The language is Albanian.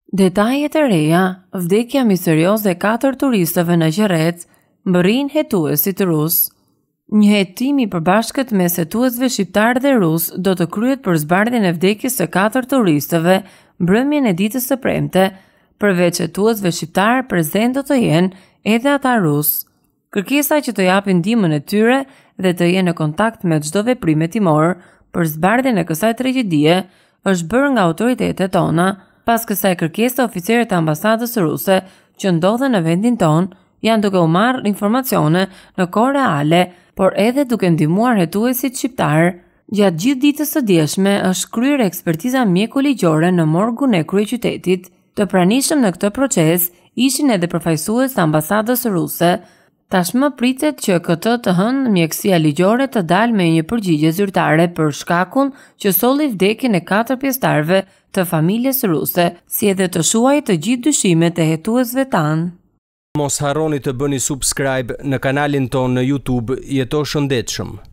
Detajet e reja, vdekja misterioze e 4 turistëve në Gjerec, mbërrin hetuesit rus. Një hetim i përbashkët mes hetuesve shqiptar dhe rus do të kryhet për zbardhjen e vdekjes së 4 turistëve mbrëmjen e ditës së premte. Përveç hetuesve shqiptar, prezent do të jenë edhe ata rus. Kërkesa që të japin ndihmën e tyre dhe të jenë në kontakt me çdo veprim hetimor për zbardhjen e kësaj tragjedie është bërë nga autoritetet tona. Pas kësaj kërkese, oficerët e ambasadës ruse që ndodhen në vendin ton janë duke u marrë informacione në kohë reale, por edhe duke ndihmuar hetuesit shqiptar. Gjatë gjithë ditës së dieshme është kryer ekspertiza mjekoligjore në morgun e kryeqytetit. Të pranishëm në këtë proces ishin edhe përfaqësues të ambasadës ruse. Tashmë pritet që këtë të hënë mjekësia ligjore të dalë me një përgjigje zyrtare për shkakun që solli vdekjen e 4 pjesëtarëve të familjes ruse, si edhe të shuajë të gjithë dyshimet e hetuesve tanë. Mos harroni të bëni subscribe në kanalin ton në YouTube Jeto Shëndetshëm.